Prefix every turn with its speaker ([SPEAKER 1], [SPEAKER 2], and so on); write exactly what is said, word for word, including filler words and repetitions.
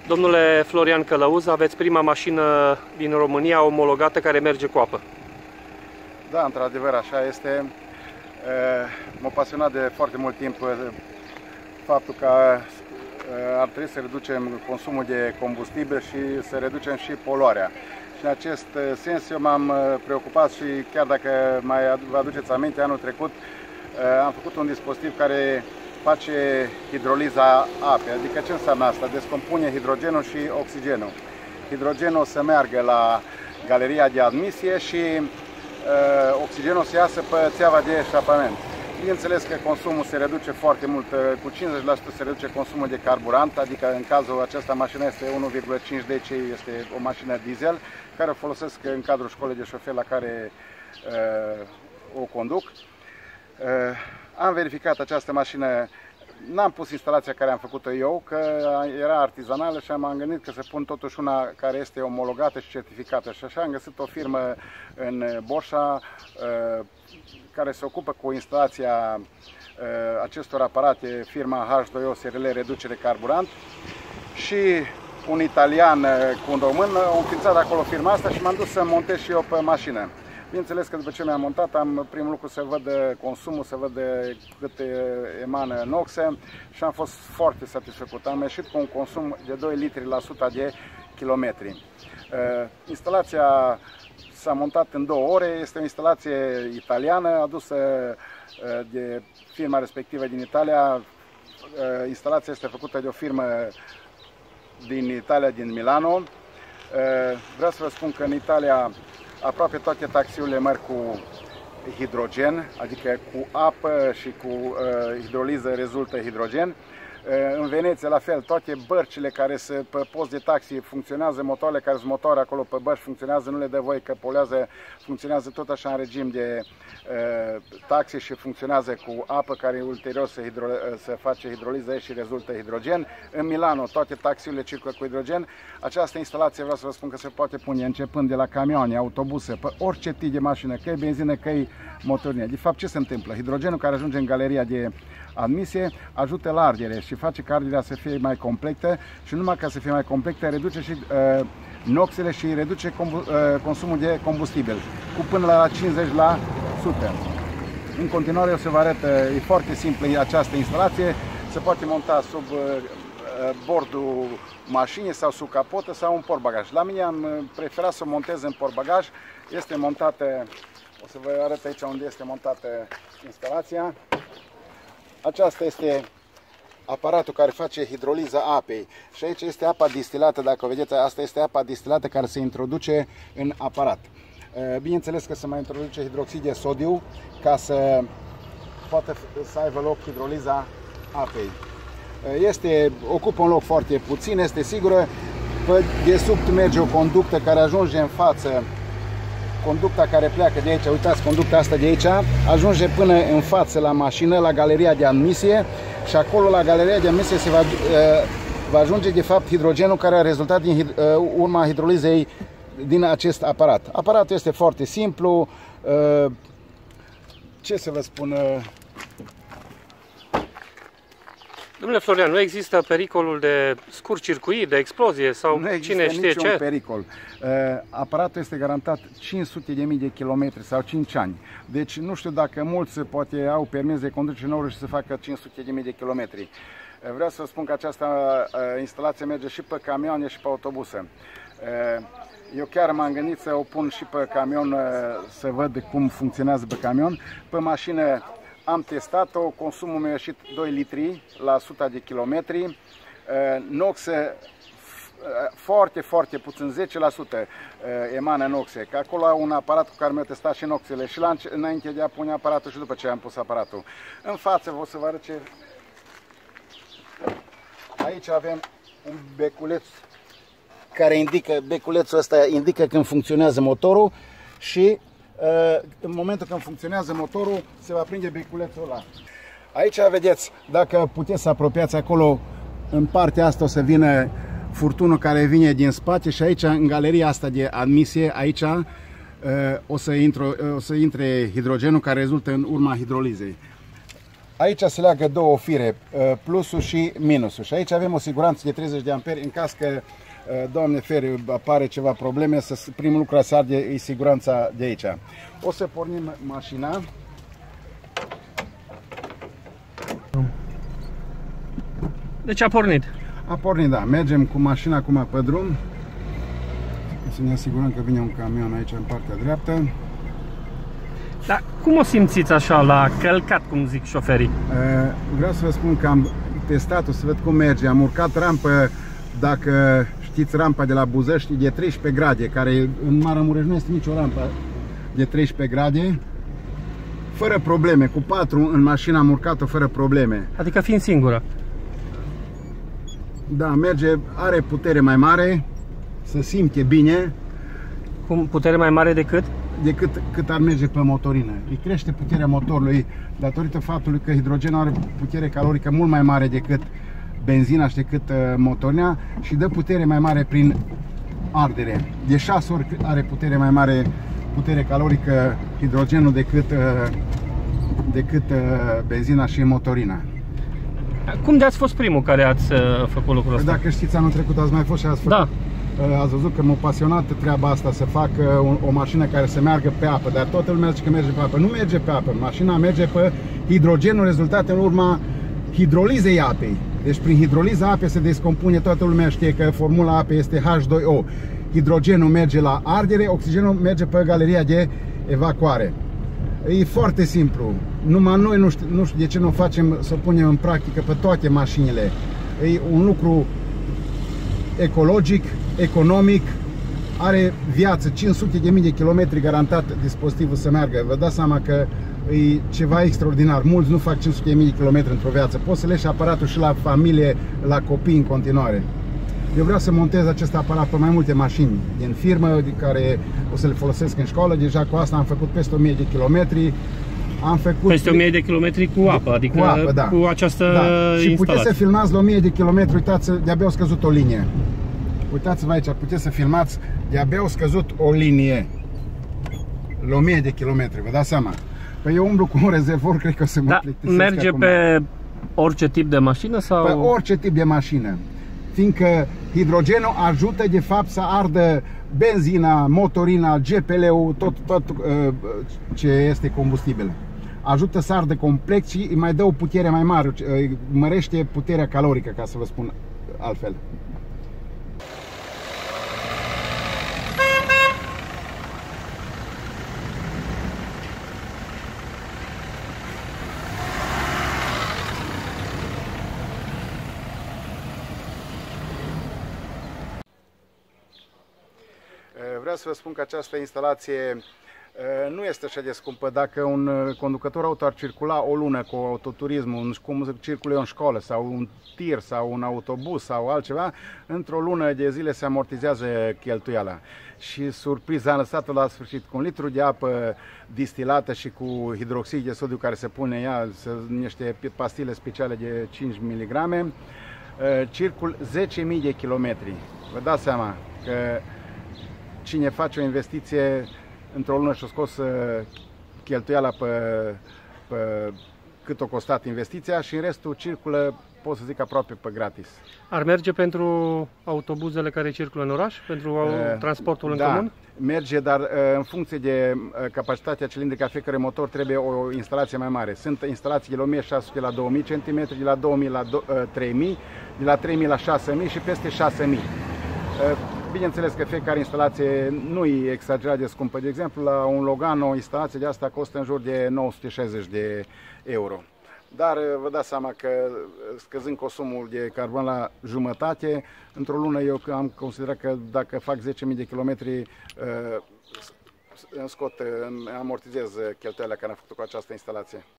[SPEAKER 1] Domnule Florian Călăuz, aveți prima mașină din România omologată care merge cu apă.
[SPEAKER 2] Da, într-adevăr, așa este. M-a pasionat de foarte mult timp faptul că ar trebui să reducem consumul de combustibil și să reducem și poluarea. Și în acest sens eu m-am preocupat și chiar dacă mai vă aduceți aminte, anul trecut am făcut un dispozitiv care face hidroliza apei. Adică ce înseamnă asta? Descompune hidrogenul și oxigenul. Hidrogenul o să meargă la galeria de admisie și uh, oxigenul să iasă pe țeava de eșapament. Bineînțeles că consumul se reduce foarte mult, cu cincizeci la sută se reduce consumul de carburant, adică în cazul acesta mașina este unu virgulă cinci D C, este o mașină diesel, care o folosesc în cadrul școlii de șofer la care uh, o conduc. Uh, am verificat această mașină, n-am pus instalația care am făcut-o eu, că era artizanală și am gândit că să pun totuși una care este omologată și certificată. Și așa am găsit o firmă în Borșa uh, care se ocupă cu instalația uh, acestor aparate, firma H doi O S R L Reducere Carburant, și un italian cu un român au înființat acolo firma asta și m-am dus să montez și eu pe mașină. Bineînțeles că după ce mi-am montat, am primul lucru să văd consumul, să văd cât emană noxe și am fost foarte satisfăcut. Am ieșit cu un consum de doi litri la sută de kilometri. Uh, instalația s-a montat în două ore, este o instalație italiană adusă uh, de firma respectivă din Italia. Uh, instalația este făcută de o firmă din Italia, din Milano. Uh, vreau să vă spun că în Italia aproape toate taxiurile merg cu hidrogen, adică cu apă și cu uh, hidroliză rezultă hidrogen. Uh, în Veneția, la fel, toate bărcile care se pe post de taxi funcționează, motoarele care sunt motoare acolo pe bărci funcționează, nu le dă voie că poluează, funcționează tot așa în regim de uh, taxi și funcționează cu apă care ulterior se, hidro, se face hidroliză și rezultă hidrogen. În Milano toate taxiurile circulă cu hidrogen. Această instalație vreau să vă spun că se poate pune începând de la camioane, autobuse, pe orice tip de mașină, că e benzină, că e motorină. De fapt, ce se întâmplă? Hidrogenul care ajunge în galeria de admisie ajută la ardere și face ca arderea să fie mai completă și numai ca să fie mai completă reduce și uh, noxele și reduce uh, consumul de combustibil cu până la cincizeci la sută. În continuare o să vă arăt, e foarte simplă această instalație, se poate monta sub uh, bordul mașinii sau sub capotă sau în portbagaj. La mine am preferat să o montez în portbagaj, este montată, o să vă arăt aici unde este montată instalația. Aceasta este aparatul care face hidroliza apei și aici este apa distilată, dacă o vedeți, asta este apa distilată care se introduce în aparat. Bineînțeles că se mai introduce hidroxid de sodiu ca să poată să aibă loc hidroliza apei. Este, ocupă un loc foarte puțin, este sigură. Pe desubt merge o conductă care ajunge în față, conducta care pleacă de aici, uitați, conducta asta de aici, ajunge până în față la mașină, la galeria de admisie și acolo la galeria de admisie se va, uh, va ajunge de fapt hidrogenul care a rezultat din uh, urma hidrolizei din acest aparat. Aparatul este foarte simplu, uh, ce să vă spun... Uh,
[SPEAKER 1] Domnule Florian, nu există pericolul de scurt-circuit, de explozie sau
[SPEAKER 2] nu
[SPEAKER 1] cine știe
[SPEAKER 2] niciun
[SPEAKER 1] ce?
[SPEAKER 2] pericol. Uh, aparatul este garantat cinci sute de mii de kilometri sau cinci ani. Deci nu știu dacă mulți poate au permis de conducere nouă și să facă cinci sute de mii de kilometri. Uh, vreau să vă spun că această uh, instalație merge și pe camioane și pe autobuse. Uh, eu chiar m-am gândit să o pun și pe camion, uh, să văd cum funcționează pe camion. Pe mașină am testat-o, consumul mi-a ieșit doi litri la sută de kilometri, noxe foarte, foarte puțin, zece la sută emană noxe, că acolo au un aparat cu care mi-a testat și noxele și la, înainte de a pune aparatul și după ce am pus aparatul. În față vă să vă arăt ce... Aici avem un beculeț care indică, beculețul ăsta indică când funcționează motorul și în momentul când funcționează motorul, se va prinde beculețul ăla. Aici vedeți, dacă puteți să apropiați acolo, în partea asta o să vină furtunul care vine din spate și aici, în galeria asta de admisie, aici o să, intru, o să intre hidrogenul care rezultă în urma hidrolizei. Aici se leagă două fire, plusul și minusul. Și aici avem o siguranță de treizeci de amperi în caz că, Doamne fere, apare ceva probleme, să, primul lucru să arde e siguranța de aici. O să pornim mașina.
[SPEAKER 1] Deci a pornit.
[SPEAKER 2] A pornit, da. Mergem cu mașina acum pe drum. Să ne asigurăm că vine un camion aici în partea dreaptă.
[SPEAKER 1] Dar cum o simțiți așa la călcat, cum zic șoferii?
[SPEAKER 2] Vreau să vă spun că am testat-o să văd cum merge. Am urcat rampă, dacă știți rampa de la Buzăști, de treisprezece grade, care în Maramureș nu este nicio rampă de treisprezece grade. Fără probleme, cu patru în mașină am urcat-o fără probleme.
[SPEAKER 1] Adică fiind singură?
[SPEAKER 2] Da, merge, are putere mai mare, se simte bine.
[SPEAKER 1] Cum, putere mai mare decât?
[SPEAKER 2] Decât cât ar merge pe motorină. Îi crește puterea motorului datorită faptului că hidrogenul are putere calorică mult mai mare decât benzina și decât uh, motorina și dă putere mai mare prin ardere. De șase ori are putere mai mare, putere calorică hidrogenul decât, uh, decât uh, benzina și motorina.
[SPEAKER 1] Cum de ați fost primul care ați uh, făcut lucrul ăsta?
[SPEAKER 2] Dacă știți, anul trecut ați mai fost și ați făcut.
[SPEAKER 1] Da.
[SPEAKER 2] Ați văzut că m-a pasionat treaba asta, să fac o, o mașină care să meargă pe apă, dar toată lumea zice că merge pe apă. Nu merge pe apă, mașina merge pe hidrogenul rezultat în urma hidrolizei apei. Deci prin hidroliza apei se descompune, toată lumea știe că formula apei este H doi O. Hidrogenul merge la ardere, oxigenul merge pe galeria de evacuare. E foarte simplu, numai noi nu știu, nu știu de ce nu o facem să o punem în practică pe toate mașinile. E un lucru ecologic, economic, are viață, cinci sute de mii de kilometri garantat dispozitivul să meargă. Vă dați seama că e ceva extraordinar. Mulți nu fac cinci sute de mii de kilometri într-o viață. Poți să leși aparatul și la familie, la copii în continuare. Eu vreau să montez acest aparat pe mai multe mașini din firmă, de care o să le folosesc în școală. Deja cu asta am făcut peste o mie de kilometri. Am făcut
[SPEAKER 1] peste o mie de kilometri cu apă, adică
[SPEAKER 2] cu, apă, da.
[SPEAKER 1] cu această
[SPEAKER 2] da. Și
[SPEAKER 1] instalație.
[SPEAKER 2] puteți să filmați la o mie de kilometri, uitați, de-abia au scăzut o linie. Uitați-vă aici, puteți să filmați, de-abia au scăzut o linie la o mie de kilometri, vă dați seama? Păi eu umblu cu un rezervor, cred că o să mă
[SPEAKER 1] da,
[SPEAKER 2] plictisesc
[SPEAKER 1] merge
[SPEAKER 2] acum.
[SPEAKER 1] Pe orice tip de mașină sau?
[SPEAKER 2] Pe orice tip de mașină. Fiindcă hidrogenul ajută de fapt să ardă benzina, motorina, G P L-ul, tot, tot uh, ce este combustibil. Ajută să ardă complex și îi mai dă o putere mai mare, îi mărește puterea calorică, ca să vă spun altfel. Vreau să vă spun că această instalație nu este așa de scumpă. Dacă un conducător auto ar circula o lună cu autoturismul, cum circulă în școală, sau un tir, sau un autobuz, sau altceva, într-o lună de zile se amortizează cheltuiala. Și surpriza, am lăsat la sfârșit cu un litru de apă distilată și cu hidroxid de sodiu care se pune ea, niște pastile speciale de cinci miligrame, circul zece mii de kilometri. Vă dați seama că cine face o investiție într-o lună și-a scos cheltuiala pe, pe cât a costat investiția și în restul circulă, pot să zic, aproape pe gratis.
[SPEAKER 1] Ar merge pentru autobuzele care circulă în oraș? Pentru uh, transportul în
[SPEAKER 2] da,
[SPEAKER 1] comun?
[SPEAKER 2] Merge, dar uh, în funcție de uh, capacitatea cilindrică a fiecare motor trebuie o instalație mai mare. Sunt instalații de la o mie șase sute la două mii centimetri, de la două mii la trei mii, de la trei mii la șase mii și peste șase mii. Uh, Bineînțeles că fiecare instalație nu e exagerat de scumpă. De exemplu, la un Logan, o instalație de asta costă în jur de nouă sute șaizeci de euro. Dar vă dați seama că, scăzând consumul de carbon la jumătate, într-o lună eu am considerat că dacă fac zece mii de kilometri, îmi scot, îmi amortizez cheltuielile care am făcut cu această instalație.